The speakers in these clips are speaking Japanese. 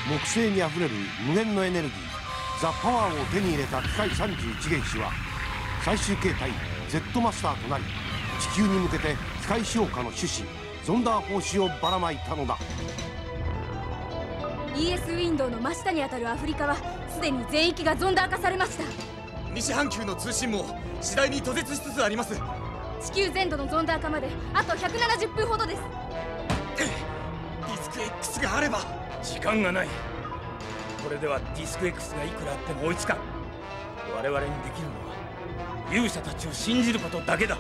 木星にあふれる無限のエネルギーザ・パワーを手に入れた機械31原子は最終形態 Z マスターとなり、地球に向けて機械使用化の種子ゾンダー胞子をばらまいたのだ。 ES ウィンドウの真下にあたるアフリカはすでに全域がゾンダー化されました。 西半球の通信も次第に途絶しつつあります。 地球全土のゾンダー化まであと170分ほどです。 ディスク X があれば。 時間がない。これではディスク X がいくらあっても追いつかん。我々にできるのは勇者たちを信じることだけだ。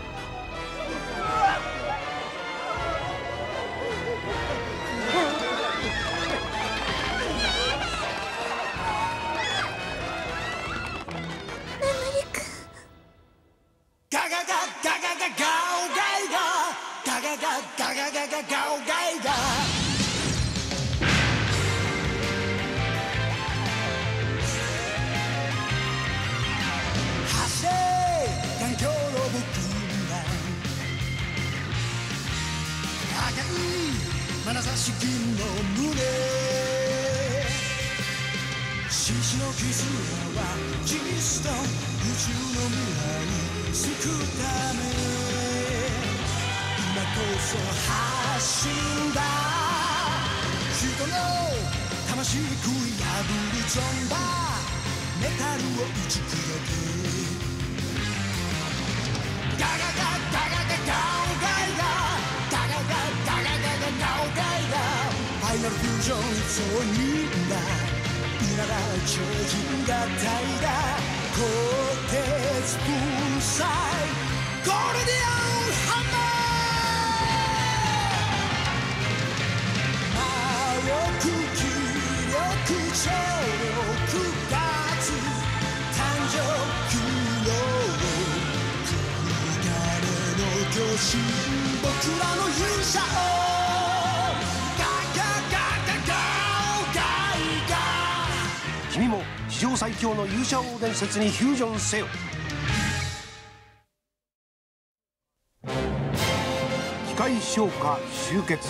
眼差し銀の胸獅子の絆はキリスト宇宙の未来救うため今こそ発信だ。人の魂食い破るゾンバーメタルを打ち砕けガガガガガガガオガイガファイナルフュージョンそういうんだ。今だ超人合体だ。鋼鉄粉砕ゴールディアンハンマー。魔力気力超力ガツ誕生不能光の巨神僕らの勇者を君も史上最強の勇者王伝説にフュージョンせよ。機械消化集結。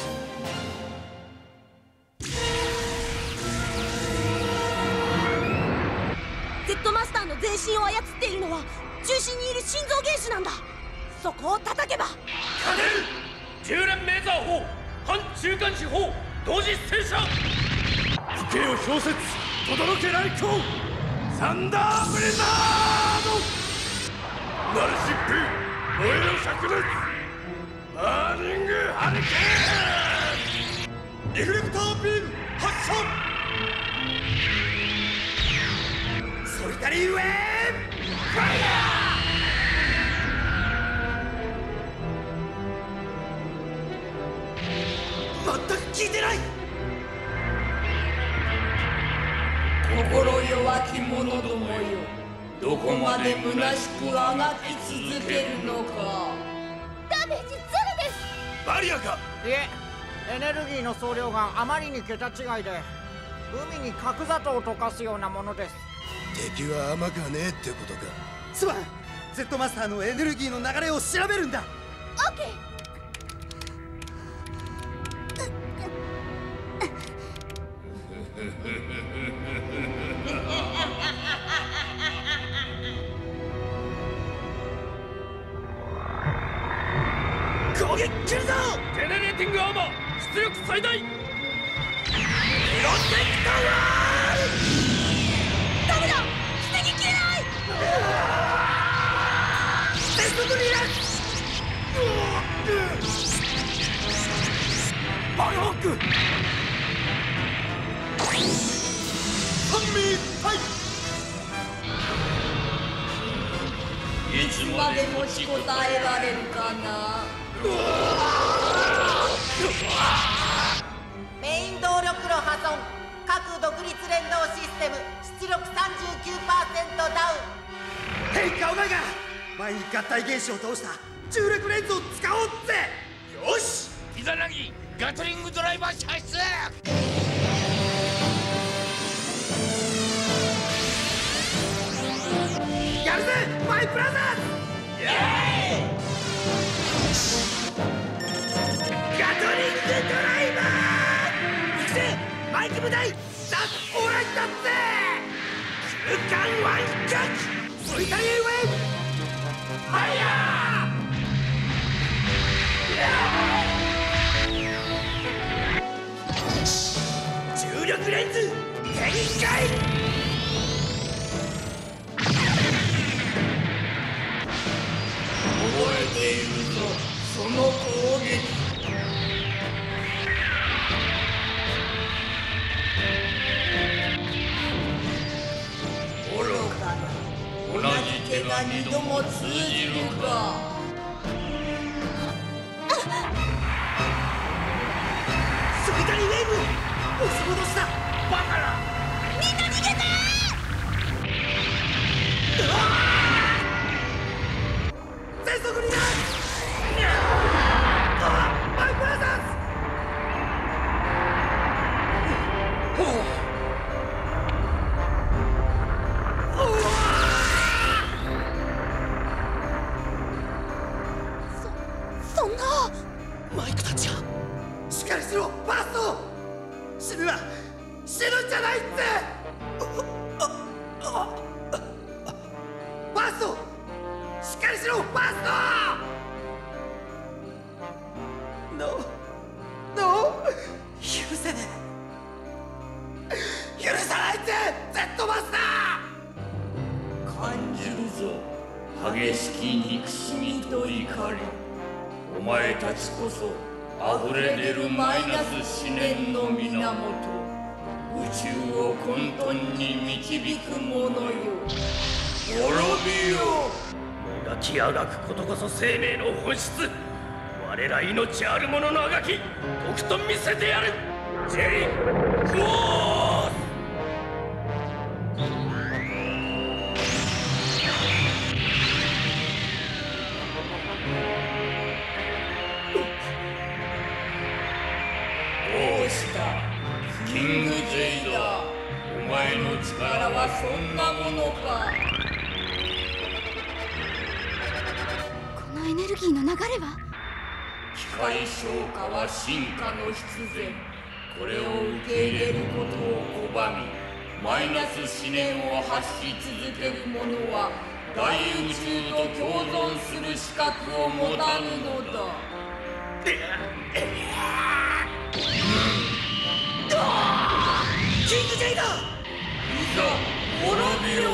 Z マスターの全身を操っているのは中心にいる心臓原子なんだ。そこを叩けば勝てる。10連メーザー砲反中間子砲同時戦車不敬を氷雪轟け来光サンダーブレザードナルシップ燃えろ灼熱バーニングハリケーンリフレクタービーム発射ソリタリーウェーブファイヤー。全く効いてない。 心弱き者どもよ、どこまで虚しくあがき続けるのか。 ダメージゼロです。 バリアか。 いえ、エネルギーの総量があまりに桁違いで海に角砂糖を溶かすようなものです。 敵は甘かねえってことか。 すまん、 Z マスターのエネルギーの流れを調べるんだ。 オッケー。 攻撃切るぞ。ジェネレーティングアーマー出力最大。ロッテクタワー。 ダメだ、防ぎきれない。 テストドリラバルホックハンミータイ。 いつまで持ちこたえられるかな。 メイン動力炉破損。各独立連動システム出力 39% ダウン。 ヘイガオガイガ、前に合体原子を通した重力レンズを使おうぜ。 よし、イザナギガトリングドライバー射出。 やるぜマイブラザーズ。 イエーイ。ガトリングドライバー。行くぜマイク部隊。 ザ・オーライだって空間ワンキャッチソリタリーウェイファイヤー重力レンズ展開覚えているぞその攻撃愚かな同じ手が二度も通じるかソリタリーウェイブ押し戻したバカなみんな逃げて全速になマイブラザーズそんなマイクたちがしっかりしろファースト死ぬな死ぬんじゃないってファーストしっかりしろファーストノー許せねえ許さないって Z マスター感じるぞ激しき憎しみと怒りお前たちこそ溢れ出るマイナス思念の源宇宙を混沌に導く者よ滅びよもがきあがくことこそ生命の本質我ら命ある者のあがきとくと見せてやるジェリー・クォースどうしたキング・ジェイダーお前の力はそんなものかこのエネルギーの流れは機械消化は進化の必然これを受け入れることを拒みマイナス思念を発し続ける者は大宇宙と共存する資格を持たぬのだキング・ジェイダーいざ滅びよ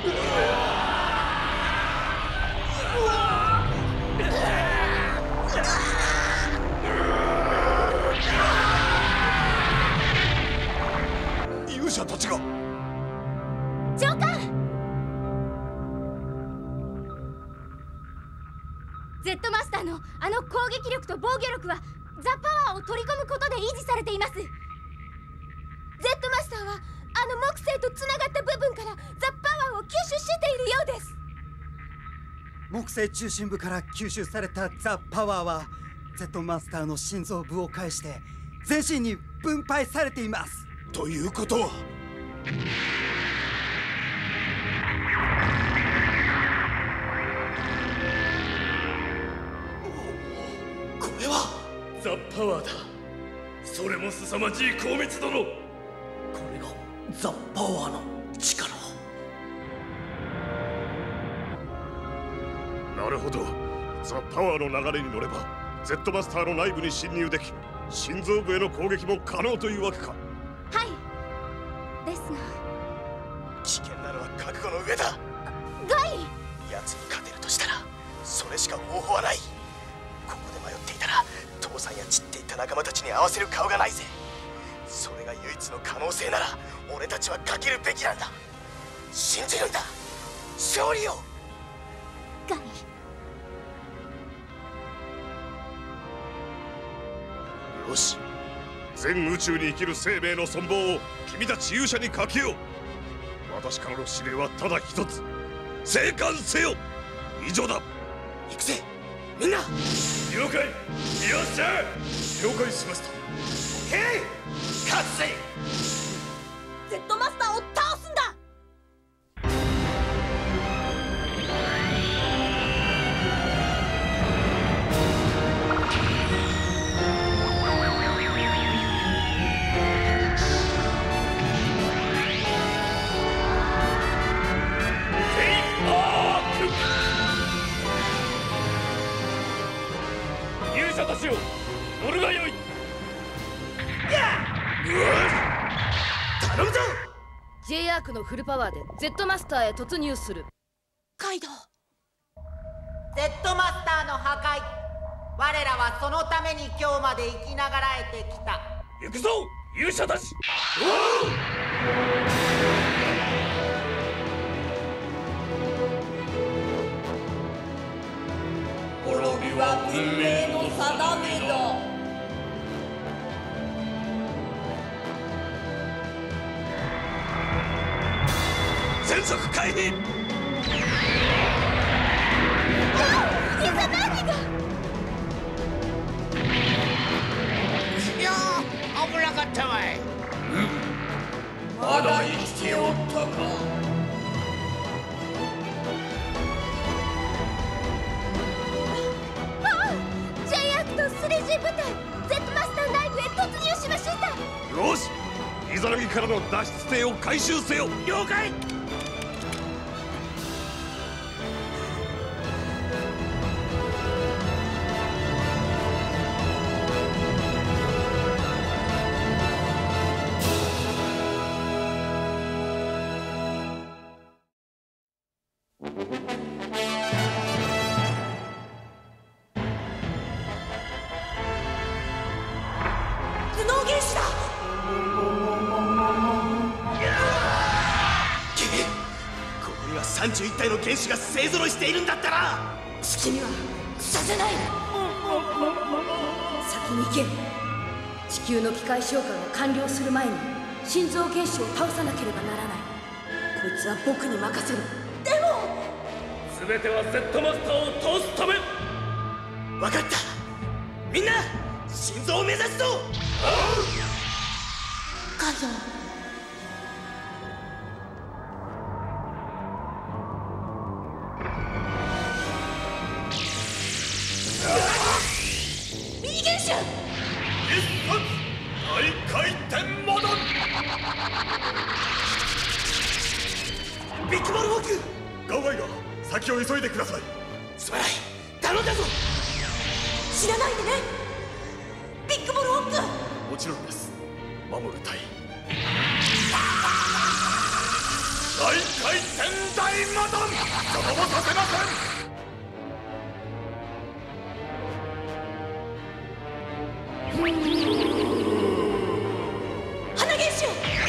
勇者たちが上官 Z マスターのあの攻撃力と防御力はザ・パワーを取り込むことで維持されています。 Z マスターはあの木星とつながった部分からザ・パワーを吸収しているようです。 木星中心部から吸収されたザ・パワーは Z マスターの心臓部を介して全身に分配されています。 ということはこれはザ・パワーだそれも凄まじい高密度のこれがザ・パワーの力。 なるほどザ・パワーの流れに乗れば Z マスターの内部に侵入でき心臓部への攻撃も可能というわけか。 はいですが危険なのは覚悟の上だ。 ガイ奴に勝てるとしたらそれしか方法はない。ここで迷っていたら父さんや散っていった仲間たちに合わせる顔がないぜ。それが唯一の可能性なら俺たちはかけるべきなんだ。信じるんだ勝利を。 ガイよし全宇宙に生きる生命の存亡を君たち勇者にかけよう。私からの指令はただ一つ生還せよ以上だ。 行くぜみんな。 了解よっしゃ了解しました。 ヘイ勝つぜ。 Z マスターを倒すんだ。 乗るがよい。 頼むぞ。 J アークのフルパワーで Z マスターへ突入する。 カイドウ。 Z マスターの破壊、我らはそのために今日まで生きながらえてきた。 行くぞ勇者たち。 滅びは運命の定めだ。 全速回避。 いざ何が。 いやー、危なかったわい。 まだ生きておったか。 J アークと 3G 部隊 Z マスター内部へ突入しました。 よし、イザナギからの脱出艇を回収せよ。 了解。 頭脳原子だ。 ここには31体の原子が勢ぞろいしているんだったら。 月にはさせない。 先に行け。地球の機械召喚が完了する前に心臓原子を倒さなければならない。こいつは僕に任せる。 でも全ては Z マスターを倒すため。 分かった。みんな心臓を目指すぞ。 カイドウ。右原子。 大回転モドン。 ビッグボールウォーク。 ガオガイが先を急いでください。 すまない。頼んだぞ。 死なないでねビッグボールウォーク。 もちろんです。守る隊。大回転大モドン。邪魔もさせません。 花原子。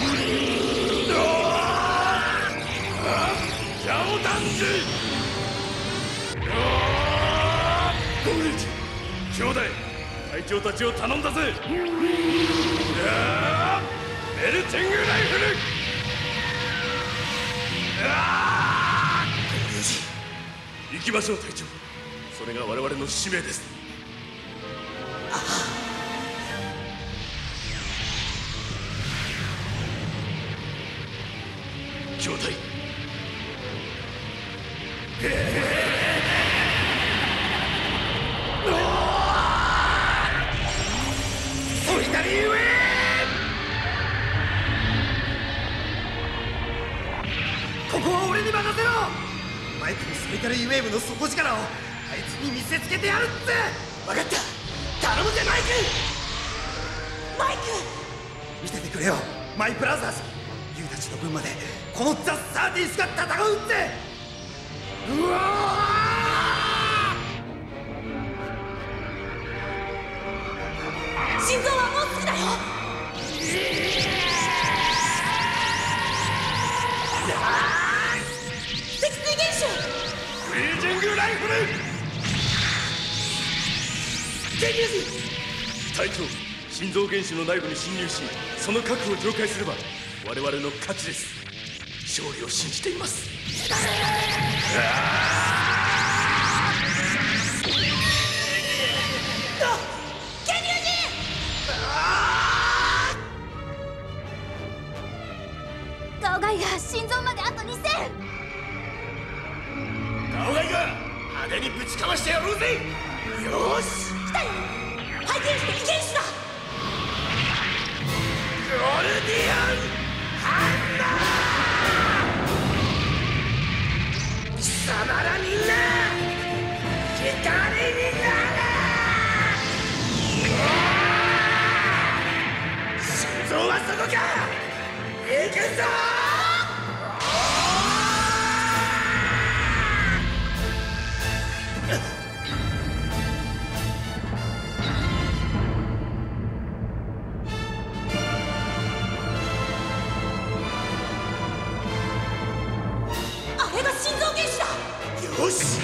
ジャオダンジ。ゴーレンジ兄弟、隊長たちを頼んだぜ。メルティングライフル。行きましょう隊長。それが我々の使命です。兄弟、 ソリタリーウェイ。ここは俺に任せろ。マイクにソリタリーウェーブの底力をあいつに見せつけてやるって。分かった。頼むぜマイク。 マイク。 見ててくれよマイブラザーズ。ユウたちの分までこのザ・サーティスが戦うって。うわ心臓はもうすぐだよ。脊椎原子。 フリージングライフル。 ゲニューズ。 隊長、心臓原子の内部に侵入し、その核を浄化すれば我々の勝ちです。勝利を信じています。 ガオガイが心臓まであと2000。 ガオガイが派手にぶちかましてやろうぜ。よーし。 来たよ。ハイ原子と異原子だ。 ゴールディアンハンナー。貴様らみんな光になれ。 か。行くぞあれが心臓原子だ。 よし。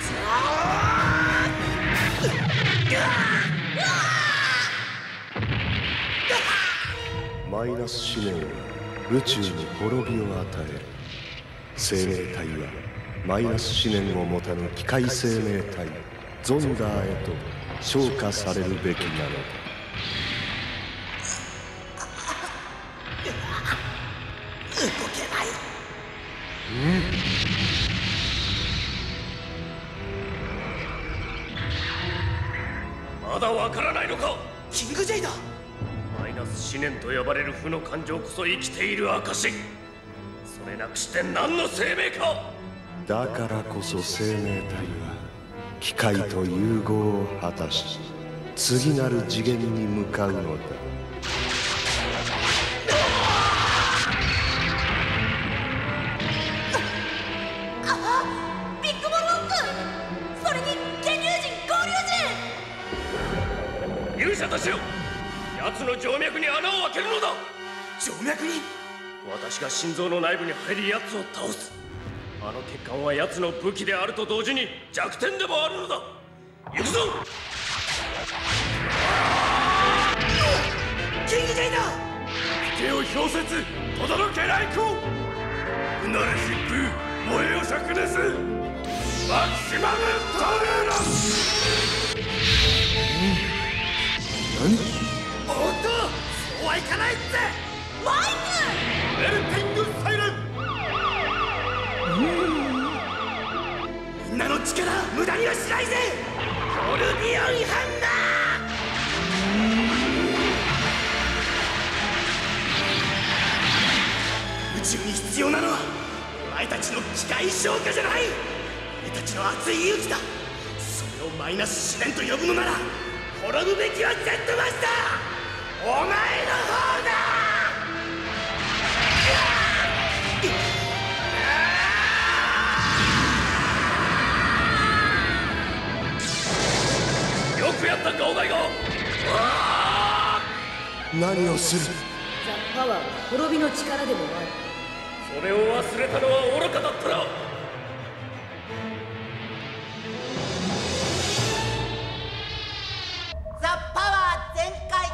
マイナス思念は宇宙に滅びを与える。生命体はマイナス思念を持たぬ機械生命体ゾンダーへと昇華されるべきなのだ。 動けない。 まだわからないのか。 キング J だ。 マイナス思念と呼ばれる負の感情こそ生きている証。それなくして何の生命か。 だからこそ生命体は機械と融合を果たし次なる次元に向かうのだ。 ビッグボロック、それに源流人合流人。 勇者たちよ、奴の静脈に穴を開けるのだ。 静脈に。 私が心臓の内部に入り奴を倒す。あの血管は奴の武器であると同時に弱点でもあるのだ。行くぞ。 キング J だ。 手を氷雪轟け来光。うなれ疾風燃えよ灼熱マキシマムトルーロ。 おっと、そうはいかないって。 マイメルティングサイレン。 みんなの力無駄にはしないぜ。コルビオンハンナー。宇宙に必要なのはお前たちの機械消化じゃない。俺たちの熱い勇気だ。それをマイナス思念と呼ぶのなら滅ぶべきは Z マスター、お前の方だ。 よくやったガオガイガ。 何をする。 ザ・パワーは滅びの力でもある。 それを忘れたのは愚かだったな。 ザ・パワー全開。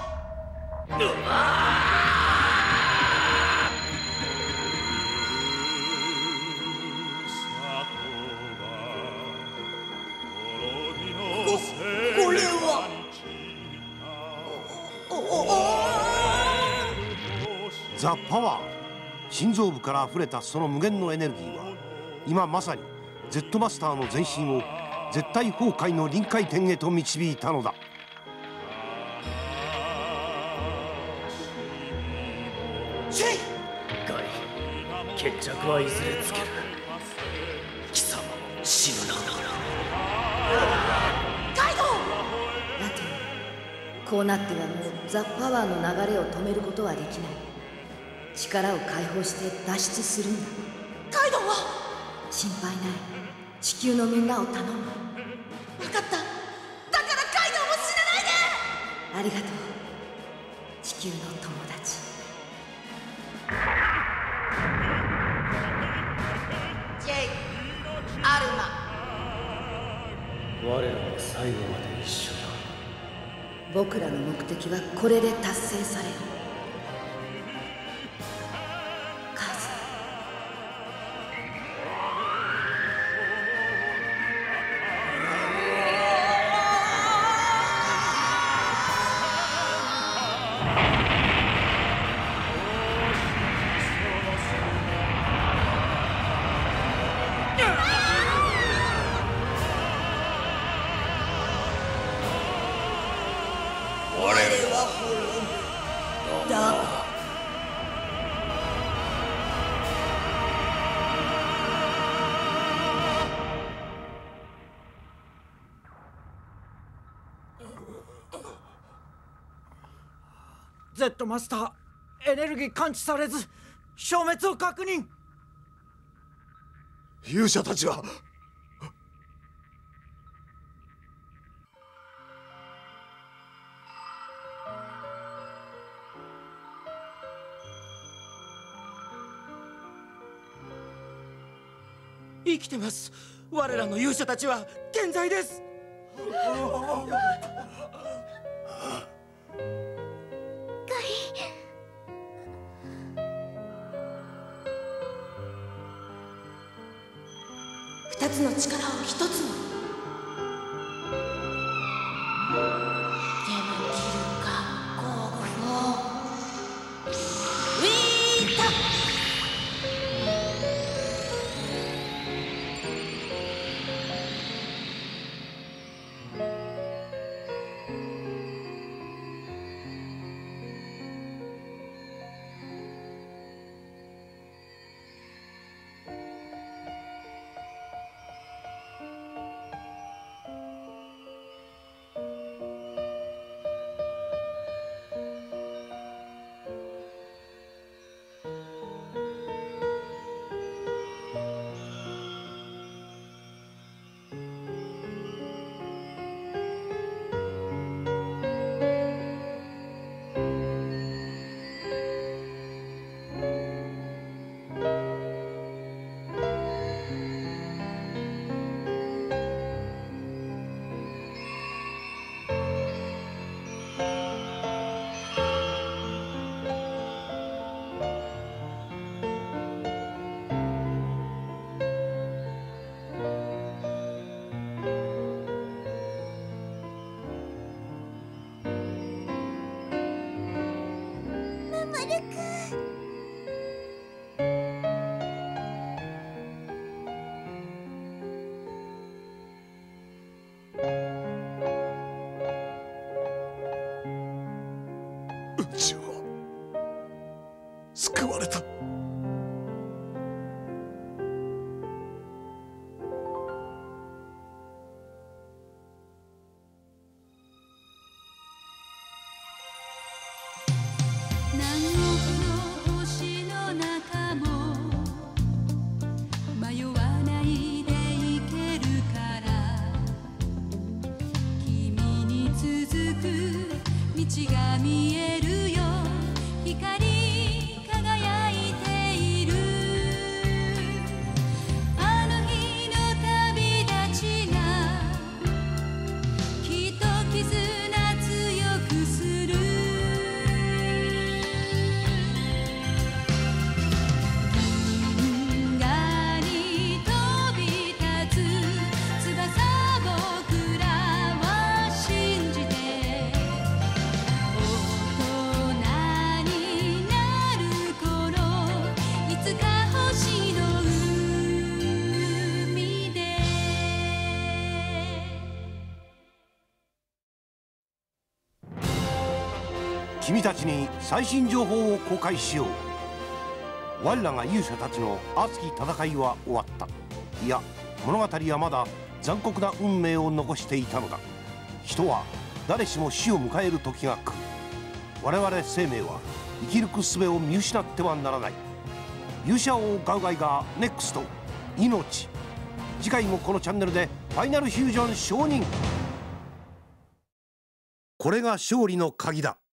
これはザ・パワー。心臓部から溢れたその無限のエネルギーは今まさに Z マスターの全身を絶対崩壊の臨界点へと導いたのだ。 シェイ。 ガイ、決着はいずれつける。貴様も死ぬな。 カイドウ。だとこうなってはもうザ・パワーの流れを止めることはできない。力を解放して脱出するんだ。カイドウは心配ない。地球のみんなを頼む。分かった。だからカイドウも死なないで。ありがとう、地球の友達。 ジェイ、アルマ。 我らは最後まで一緒だ。 僕らの目的はこれで達成される。カズ。 Z マスター、 エネルギー感知されず消滅を確認。 勇者たちは生きてます。我らの勇者たちは健在です。 二つの力を一つに。ゲムキルカゴーグフォーウィータ。 宇宙は救われた。 君たちに最新情報を公開しよう。我らが勇者たちの熱き戦いは終わった。いや、物語はまだ残酷な運命を残していたのだ。人は誰しも死を迎える時が来る。我々生命は生き抜く術を見失ってはならない。勇者王ガウガイがネクスト命。次回もこのチャンネルでファイナルフュージョン承認。これが勝利の鍵だ。